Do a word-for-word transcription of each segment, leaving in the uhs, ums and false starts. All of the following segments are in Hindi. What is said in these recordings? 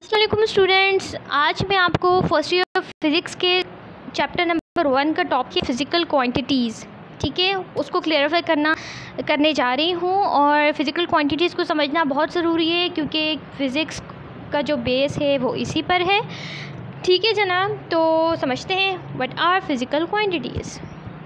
अस्सलाम स्टूडेंट्स, आज मैं आपको फर्स्ट ईयर ऑफ फिज़िक्स के चैप्टर नंबर वन का टॉपिक फिज़िकल क्वांटिटीज़, ठीक है, उसको क्लेरिफाई करना करने जा रही हूँ। और फिज़िकल क्वांटिटीज़ को समझना बहुत ज़रूरी है क्योंकि फ़िज़िक्स का जो बेस है वो इसी पर है। ठीक है जनाब, तो समझते हैं what are physical quantities.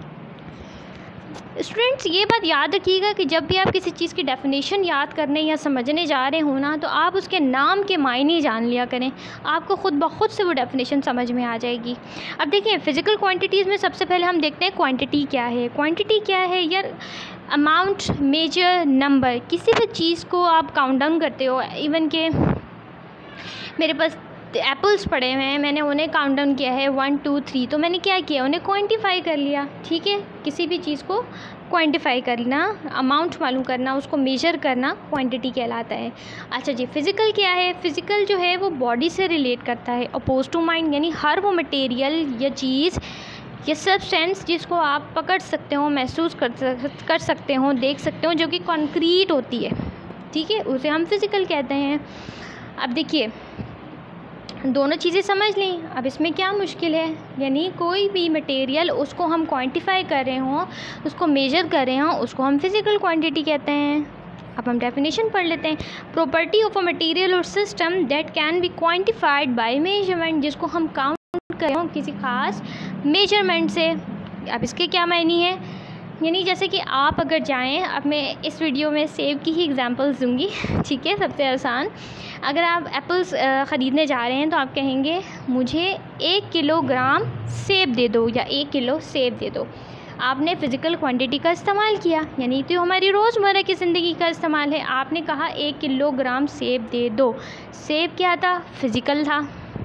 Students, ये बात याद रखिएगा कि जब भी आप किसी चीज़ की डेफिनेशन याद करने या समझने जा रहे हो ना, तो आप उसके नाम के मायने जान लिया करें। आपको खुद ब खुद से वो डेफिनेशन समझ में आ जाएगी। अब देखिए, फ़िज़िकल क्वांटिटीज़ में सबसे पहले हम देखते हैं क्वांटिटी क्या है। क्वांटिटी क्या है यार? Amount, measure, number. किसी भी चीज़ को आप काउंट डाउन करते हो। इवन के मेरे पास एप्पल्स पड़े हुए हैं, मैंने उन्हें काउंट डाउन किया है वन टू थ्री, तो मैंने क्या किया, उन्हें क्वांटिफाई कर लिया। ठीक है, किसी भी चीज़ को क्वांटिफाई करना, अमाउंट मालूम करना, उसको मेजर करना क्वांटिटी कहलाता है। अच्छा जी, फ़िज़िकल क्या है? फ़िज़िकल जो है वो बॉडी से रिलेट करता है, अपोज टू माइंड, यानी हर वो मटेरियल या चीज़ या सब्सटेंस जिसको आप पकड़ सकते हो, महसूस कर कर सकते हो, देख सकते हो, जो कि कॉन्क्रीट होती है। ठीक है, उसे हम फिज़िकल कहते हैं। अब देखिए, दोनों चीज़ें समझ लें। अब इसमें क्या मुश्किल है? यानी कोई भी मटेरियल उसको हम क्वांटिफाई कर रहे हों, उसको मेजर कर रहे हों, उसको हम फिज़िकल क्वांटिटी कहते हैं। अब हम डेफिनेशन पढ़ लेते हैं। प्रॉपर्टी ऑफ अ मटेरियल और system that can be quantified by measurement, जिसको हम काउंट कर रहे हो किसी खास मेजरमेंट से। अब इसके क्या मायने हैं? यानी जैसे कि आप अगर जाएं, अब मैं इस वीडियो में सेब की ही एग्जांपल्स दूंगी। ठीक है, सबसे आसान। अगर आप एप्पल्स ख़रीदने जा रहे हैं तो आप कहेंगे मुझे एक किलोग्राम सेब दे दो या एक किलो सेब दे दो। आपने फ़िज़िकल क्वांटिटी का इस्तेमाल किया, यानी तो हमारी रोज़मर्रा की ज़िंदगी का इस्तेमाल है। आपने कहा एक किलोग्राम सेब दे दो। सेब क्या था? फ़िज़िकल था।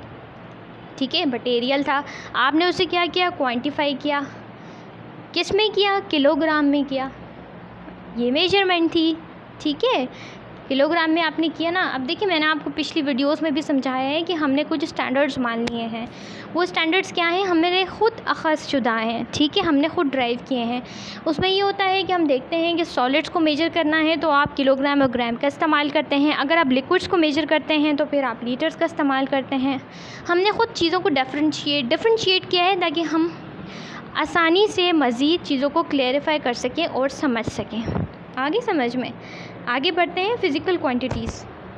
ठीक है, मटेरियल था। आपने उसे क्या किया? क्वांटिफाई किया। किस में किया? किलोग्राम में किया। ये मेजरमेंट थी। ठीक है, किलोग्राम में आपने किया ना। अब देखिए, मैंने आपको पिछली वीडियोस में भी समझाया है कि हमने कुछ स्टैंडर्ड्स मान लिए हैं। वो स्टैंडर्ड्स क्या हैं? हमने खुद अख़ज़ शुदा हैं। ठीक है, हमने खुद ड्राइव किए हैं। उसमें ये होता है कि हम देखते हैं कि सॉलिड्स को मेजर करना है तो आप किलोग्राम और ग्राम का इस्तेमाल करते हैं। अगर आप लिक्विड्स को मेजर करते हैं तो फिर आप लीटर्स का इस्तेमाल करते हैं। हमने खुद चीज़ों को डिफ्रेंशिएट डिफ्रेंशिएट किया है ताकि हम आसानी से मज़ीद चीज़ों को क्लेरिफाई कर सकें और समझ सकें। आगे समझ में आगे बढ़ते हैं। Physical quantities,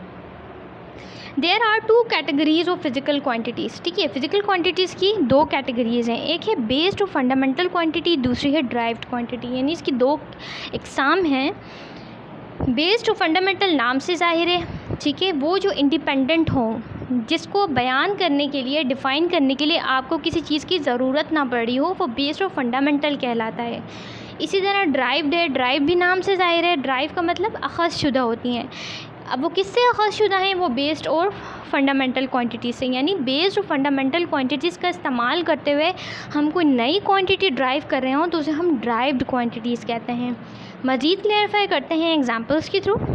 there are two categories of physical quantities. ठीक है, फ़िज़िकल क्वांटिटीज़ की दो कैटेगरीज़ हैं। एक है बेस्ड और फंडामेंटल क्वांटिटी, दूसरी है ड्राइव्ड क्वांटिटी। यानी इसकी दो इकसाम हैं। बेस्ड और फंडामेंटल नाम से ज़ाहिर है। ठीक है, वो जो इंडिपेंडेंट हों, जिसको बयान करने के लिए, डिफ़ाइन करने के लिए आपको किसी चीज़ की ज़रूरत ना पड़ी हो, वो बेस्ड और फंडामेंटल कहलाता है। इसी तरह ड्राइव्ड है। ड्राइव भी नाम से ज़ाहिर है। ड्राइव का मतलब अख़ज़ शुदा होती हैं। अब वो किससे अख़ज़ शुदा हैं? वो बेस्ड और फंडामेंटल क्वांटिटी से। यानी बेस्ड और फंडामेंटल क्वांटिटीज़ का इस्तेमाल करते हुए हम कोई नई क्वांटिटी ड्राइव कर रहे हों तो उसे हम ड्राइव्ड क्वांटिटीज़ कहते हैं। मज़ीद क्लेरिफाई करते हैं एग्जांपल्स के थ्रू।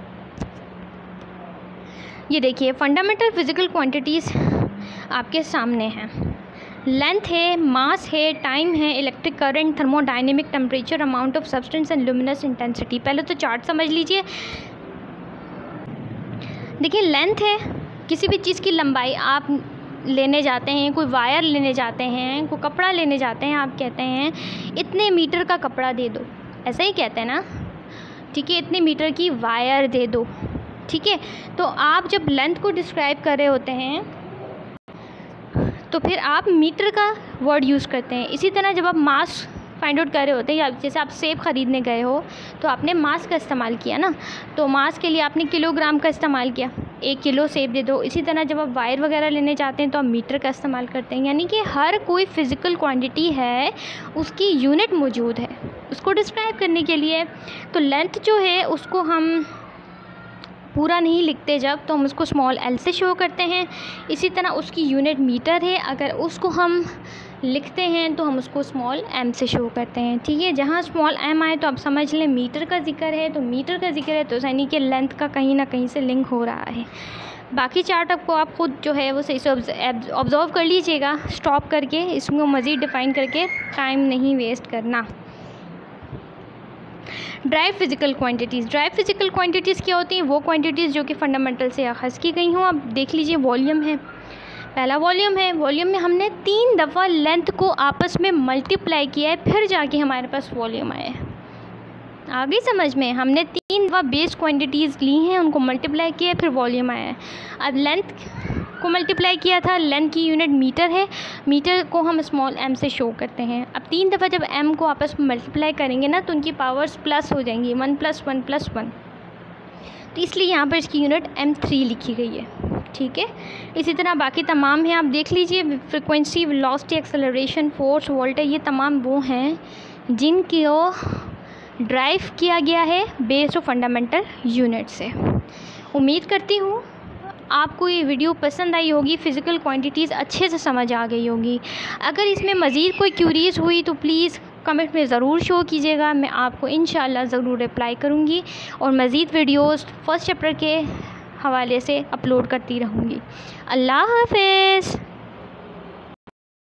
ये देखिए, फंडामेंटल फ़िज़िकल क्वांटिटीज़ आपके सामने हैं। लेंथ है, मास है, टाइम है, electric current, thermodynamic, temperature, amount of substance and luminous intensity. पहले तो चार्ट समझ लीजिए। देखिए, लेंथ है, किसी भी चीज़ की लंबाई आप लेने जाते हैं, कोई वायर लेने जाते हैं, कोई कपड़ा लेने जाते हैं, आप कहते हैं इतने मीटर का कपड़ा दे दो, ऐसा ही कहते हैं ना। ठीक है, इतने मीटर की वायर दे दो। ठीक है, तो आप जब लेंथ को डिस्क्राइब कर रहे होते हैं तो फिर आप मीटर का वर्ड यूज़ करते हैं। इसी तरह जब आप मास फाइंड आउट कर रहे होते हैं, या जैसे आप सेब ख़रीदने गए हो तो आपने मास का इस्तेमाल किया ना, तो मास के लिए आपने किलोग्राम का इस्तेमाल किया, एक किलो सेब दे दो। इसी तरह जब आप वायर वगैरह लेने जाते हैं तो आप मीटर का इस्तेमाल करते हैं। यानी कि हर कोई फ़िज़िकल क्वांटिटी है, उसकी यूनिट मौजूद है उसको डिस्क्राइब करने के लिए। तो लेंथ जो है उसको हम पूरा नहीं लिखते जब, तो हम उसको स्मॉल एल से शो करते हैं। इसी तरह उसकी यूनिट मीटर है, अगर उसको हम लिखते हैं तो हम उसको स्मॉल एम से शो करते हैं। ठीक है, जहाँ स्मॉल एम आए तो आप समझ लें मीटर का जिक्र है, तो मीटर का जिक्र है तो यानी कि लेंथ का कहीं ना कहीं से लिंक हो रहा है। बाकी चार्ट आपको आप खुद जो है वो सही से ऑब्जर्व कर लीजिएगा, स्टॉप करके, इसको मज़ीद डिफ़ाइन करके, टाइम नहीं वेस्ट करना। Derived physical quantities, derived physical quantities क्या होती हैं? वो क्वांटिटीज़ जो कि फ़ंडामेंटल से अख़ज़ की गई हों। अब देख लीजिए, वॉल्यूम है, पहला वॉल्यूम है। वॉल्यूम में हमने तीन दफ़ा लेंथ को आपस में मल्टीप्लाई किया है, फिर जाके हमारे पास वॉल्यूम आया है। आ गई समझ में? हमने तीन दफ़ा बेस क्वांटिटीज़ ली हैं, उनको मल्टीप्लाई किया है, फिर वॉल्यूम आया है। अब लेंथ को मल्टीप्लाई किया था, लेंथ की यूनिट मीटर है, मीटर को हम स्मॉल एम से शो करते हैं। अब तीन दफ़ा जब एम को आपस में मल्टीप्लाई करेंगे ना, तो उनकी पावर्स प्लस हो जाएंगी, one plus one plus one, तो इसलिए यहाँ पर इसकी यूनिट एम थ्री लिखी गई है। ठीक है, इसी तरह बाकी तमाम हैं, आप देख लीजिए। Frequency, velocity, acceleration, force, voltage, ये तमाम वो हैं जिनको ड्राइव किया गया है बेस्ड ऑफ फंडामेंटल यूनिट से। उम्मीद करती हूँ आपको ये वीडियो पसंद आई होगी, फ़िज़िकल क्वांटिटीज़ अच्छे से समझ आ गई होगी। अगर इसमें मज़ीद कोई क्यूरीज हुई तो प्लीज़ कमेंट में ज़रूर शो कीजिएगा, मैं आपको इंशाल्लाह ज़रूर रिप्लाई करूँगी और मज़ीद वीडियोस फर्स्ट चैप्टर के हवाले से अपलोड करती रहूँगी। अल्लाह हाफ़िज़।